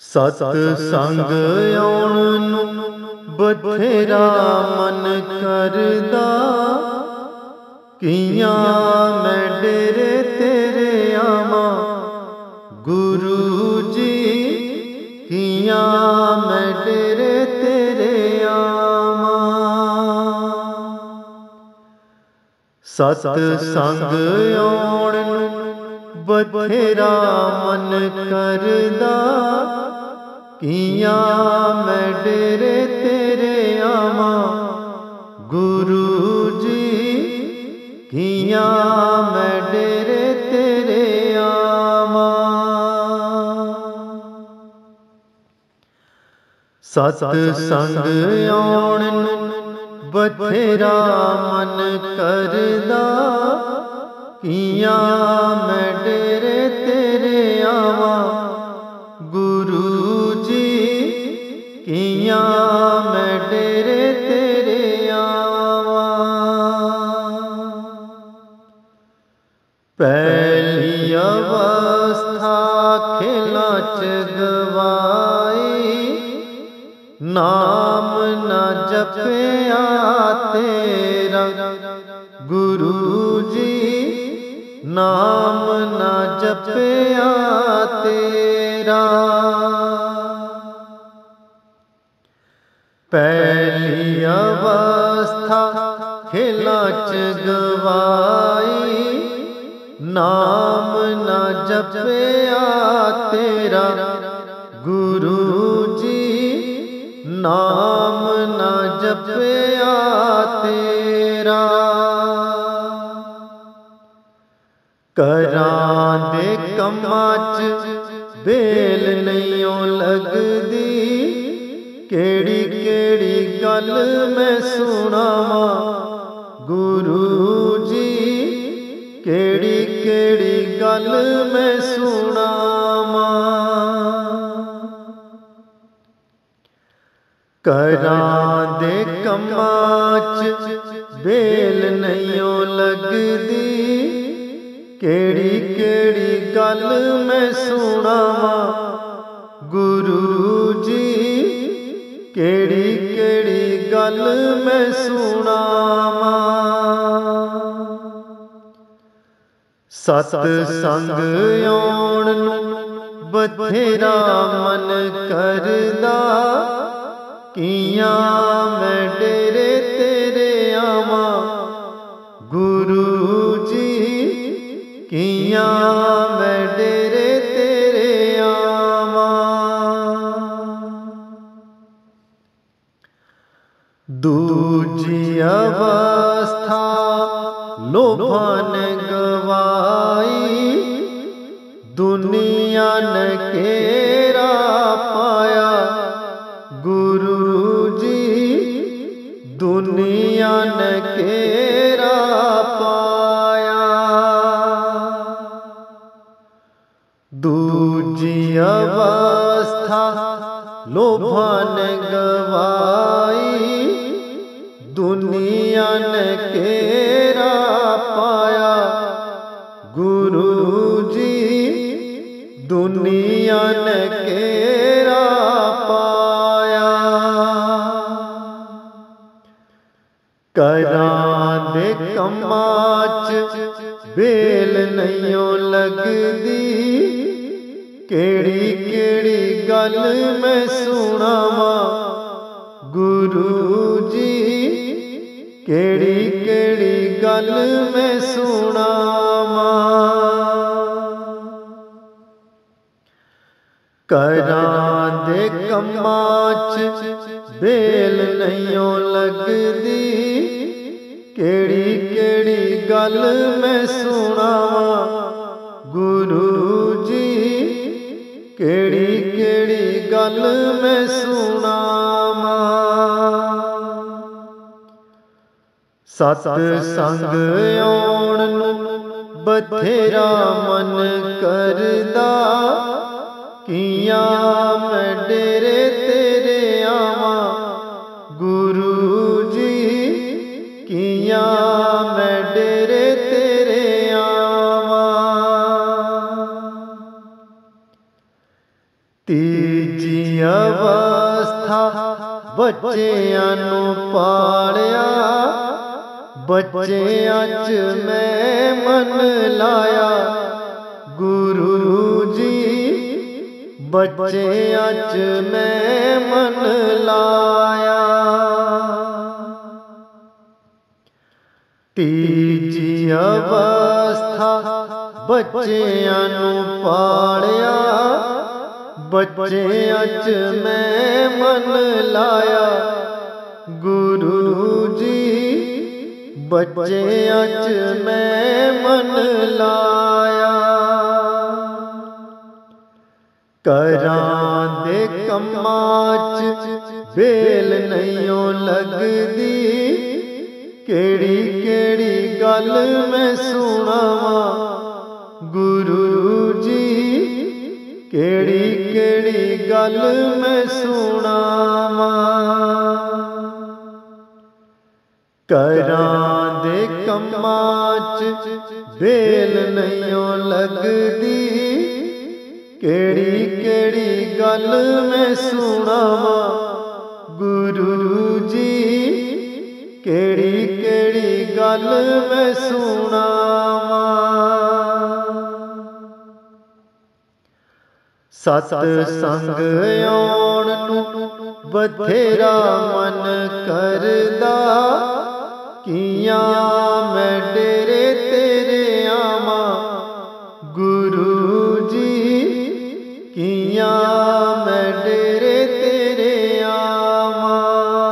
ਸਤ ਸੰਗ ਆਉਣ ਨੂੰ ਬਥੇਰਾ ਮਨ ਕਰਦਾ, ਕੀਆਂ ਮੈਂ ਡੇਰੇ ਤੇਰੇ ਆਵਾਂ ਗੁਰੂ ਜੀ, ਕੀਆਂ ਮੈਂ ਡੇਰੇ ਤੇਰੇ ਆਵਾਂ। ਸਤ ਸੰਗ ਆਉਣ ਨੂੰ ਬਥੇਰਾ ਮਨ ਕਰਦਾ, ਕੀਆਂ ਮੈਂ ਡੇਰੇ ਤੇਰੇ ਆਵਾਂ ਗੁਰੂ ਜੀ, ਕੀਆਂ ਮੈਂ ਡੇਰੇ ਤੇਰੇ ਆਵਾਂ। ਸਤ ਸੰਗ ਆਉਣ ਨੂੰ ਬਥੇਰਾ ਮਨ ਕਰਦਾ, ਕੀਆਂ ਮੈਂ ਡੇਰੇ ਤੇਰੇ ਆਵਾਂ ਗੁਰੂ ਜੀ, ਕੀਆਂ ਮੈਂ ਡੇਰੇ ਤੇਰੇ ਆਵਾਂ। ਪਹਿਲੀ ਅਵਸਥਾ ਖੇਲਾਂ ਚ ਗਵਾਈ, ਨਾਮ ਨਾ ਜਪਿਆ ਤੇਰਾ ਗੁਰੂ ਜੀ, ਨਾਮ ਨਾ ਜਪਿਆ ਤੇਰਾ। ਪਹਿਲੀ ਅਵਸਥਾ ਖੇਲਾਂ ਚ ਗਵਾਈ, ਨਾਮ ਨਾ ਜਪਿਆ ਤੇਰਾ ਗੁਰੂ ਜੀ, ਨਾਮ ਨਾ ਜਪਿਆ ਤੇਰਾ। ਘਰਾਂ ਦੇ ਕੰਮਾਂ ਚ ਵੇਲ ਨਹੀਂਓ ਲੱਗਦੀ, ਕਿਹੜੀ ਕਿਹੜੀ ਗੱਲ ਮੈਂ ਸੁਣਾਵਾਂ ਗੁਰੂ ਜੀ, ਕਿਹੜੀ ਕਿਹੜੀ ਗੱਲ ਮੈਂ ਸੁਣਾਵਾਂ। ਘਰਾਂ ਦੇ ਕੰਮਾਂ ਚ ਵੇਲ ਨਹੀਂਓ ਲੱਗਦੀ, ਕਿਹੜੀ ਕਿਹੜੀ ਗੱਲ ਮੈਂ ਸੁਣਾਵਾਂ ਗੁਰੂ ਜੀ, ਕਿਹੜੀ ਕਿਹੜੀ ਗੱਲ ਮੈਂ ਸੁਣਾਵਾਂ। ਸਤ ਸੰਗ ਆਉਣ ਨੂੰ ਬਥੇਰਾ ਮਨ ਕਰਦਾ, ਕੀਆਂ ਮੈਂ ਡੇਰੇ ਤੇਰੇ ਆਵਾਂ ਗੁਰੂ ਜੀ, ਕੀਆਂ ਮੈਂ ਡੇਰੇ ਤੇਰੇ ਆਵਾਂ। ਦੂਜੀ ਅਵਸਥਾ ਲੋਭਾਂ ਨੇ ਗਵਾਈ, ਦੁਨੀਆ ਨੇ ਘੇਰਾ ਪਾਇਆ ਗੁਰੂ ਜੀ, ਦੁਨੀਆ ਨੇ ਘੇਰਾ ਪਾਇਆ। ਦੂਜੀ ਅਵਸਥਾ ਲੋਭਾਂ ਨੇ ਗਵਾਈ, ਦੁਨੀਆ ਨੇ ਘੇਰਾ ਪਾਇਆ ਗੁਰੂ ਜੀ, ਦੁਨੀਆ ਨੇ ਘੇਰਾ ਪਾਇਆ। ਘਰਾਂ ਦੇ ਕੰਮਾਂ ਚ ਵੇਲ ਨਹੀਂਓ ਲੱਗਦੀ, ਕਿਹੜੀ ਕਿਹੜੀ ਗੱਲ ਮੈਂ ਸੁਣਾਵਾਂ ਗੁਰੂ ਜੀ, ਕਿਹੜੀ ਕਿਹੜੀ ਗੱਲ ਮੈਂ ਸੁਣਾਵਾਂ। ਘਰਾਂ ਦੇ ਕੰਮਾਂ ਚ ਵੇਲ ਨਹੀਂਓ ਲੱਗਦੀ, ਕਿਹੜੀ ਕਿਹੜੀ ਗੱਲ ਮੈਂ ਸੁਣਾਵਾਂ ਗੁਰੂ ਜੀ, ਕਿਹੜੀ ਕਿਹੜੀ ਗੱਲ ਮੈਂ ਸੁਣਾਵਾਂ। ਸਤ ਸੰਗ ਆਉਣ ਨੂੰ ਬਥੇਰਾ ਮਨ ਕਰਦਾ, ਕੀਆਂ ਮੈਂ ਡੇਰੇ ਤੇਰੇ ਆਵਾਂ ਗੁਰੂ ਜੀ, ਕੀਆਂ ਮੈਂ ਡੇਰੇ ਤੇਰੇ ਆਵਾਂ। अवस्था बच्चियां नूं पालिया, बच्चियां च मैं मन लाया। गुरु जी बच्चियां च मैं मन लाया। तीजी अवस्था बच्चियां नूं पालिया, बच्चियां च मैं मन लाया। गुरु जी बच्चियां च मैं मन लाया। करां दे कम्मां च बेल नहियों लगदी, केड़ी केड़ी गल मैं सुनावां। गुरु जी केड़ी केड़ी गल मैं सुनावां। करां दे कम्मां च बेल नहियों लगदी, केड़ी केड़ी गल मैं सुनावां। गुरु जी केड़ी केड़ी गल मैं सुनावां। सतसंग आउण नूं बथेरा मन करदा, कियां मैं डेरे तेरे आवां। गुरु जी कियां मैं डेरे तेरे आवां।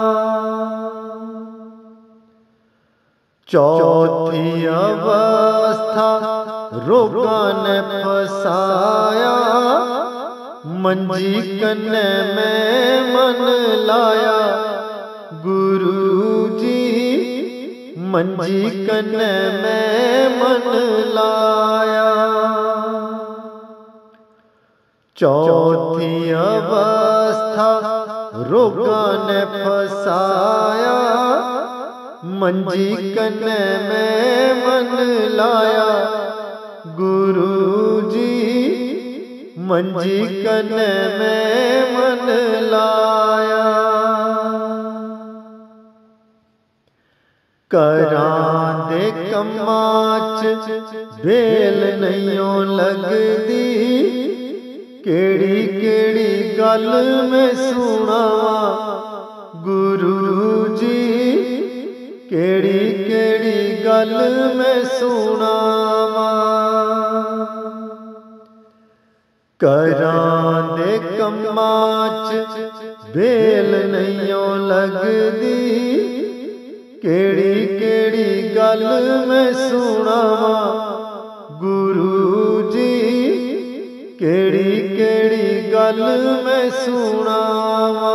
चौथी अवस्था रोगां ने फसाया, मंजी कन्ने मैं मन लाया। गुरु जी मंजी कन्ने मैं मन लाया। चौथी अवस्था रोगां ने फसाया, मंजी कन्ने मैं मन लाया। गुरु जी मंजी कन्ने मैं मन लाया। करां दे कम्मां च बेल नहियों लगदी, केड़ी केड़ी गल मैं सुनावां। गुरु जी केड़ी केड़ी गल मैं सुनावां। करां दे कम्मां च बेल नहियों लगदी, केड़ी केड़ी गल मैं सुनावां। गुरु जी केड़ी केड़ी गल मैं सुनावां।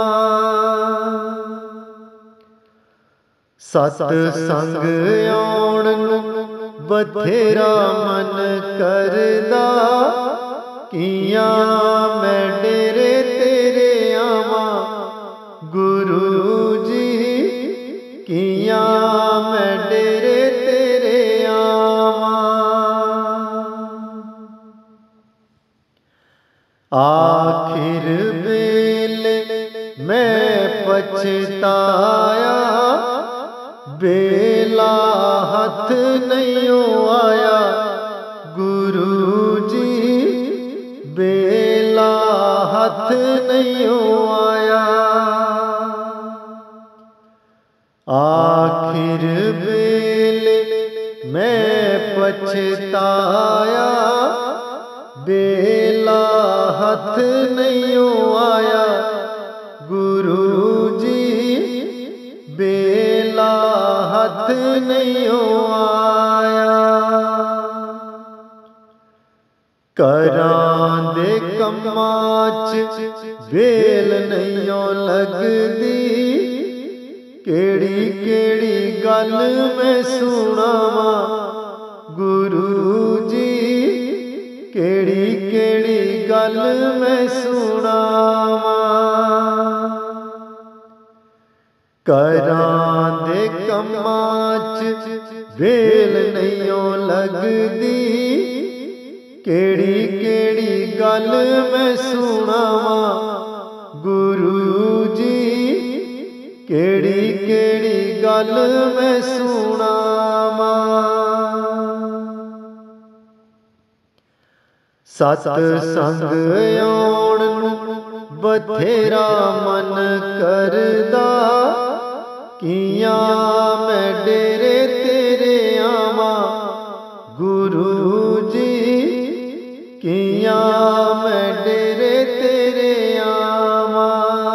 सतसंग आउण नूं बथेरा मन करदा, कियां मैं डेरे तेरे आवां। गुरु जी कियां मैं डेरे तेरे आवां। आखिर बेले मैं पछताया, बेला हथ नहीं आया। गुरु जी बेला हथ नहीं आया। आखिर बेले मैं पछताया, बेला हथ नहीं आया। गुरु जी बेला हथ नहीं आया। करां दे कम्मां च बेल नहियों लगदी, केड़ी केड़ी गल मैं सुनावां। गुरु जी केड़ी केड़ी गल मैं सुनावां। करां दे कम्मां च बेल नहियों लगदी, केड़ी केड़ी गल मैं सुनावां। गल मैं सुनावा। सतसंग आउण नूं बथेरा मन करदा, किया मैं डेरे तेरे आवा गुरु जी, किया मैं डेरे तेरे आवा।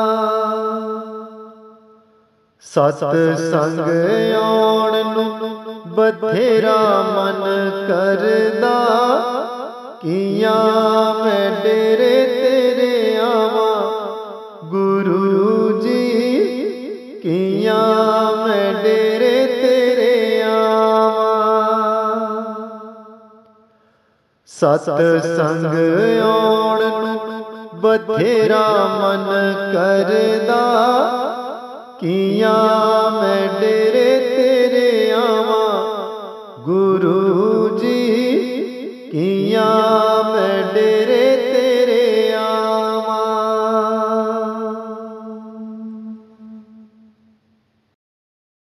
सतसंग आउण नूं बथेरा मन करदा, किया मैं डेरे तेरे आवा गुरु जी, किया मैं डेरे तेरे आवा। सतसंग आउण नूं बथेरा मन करदा, किया मैं डेरे तेरे आवा गुरु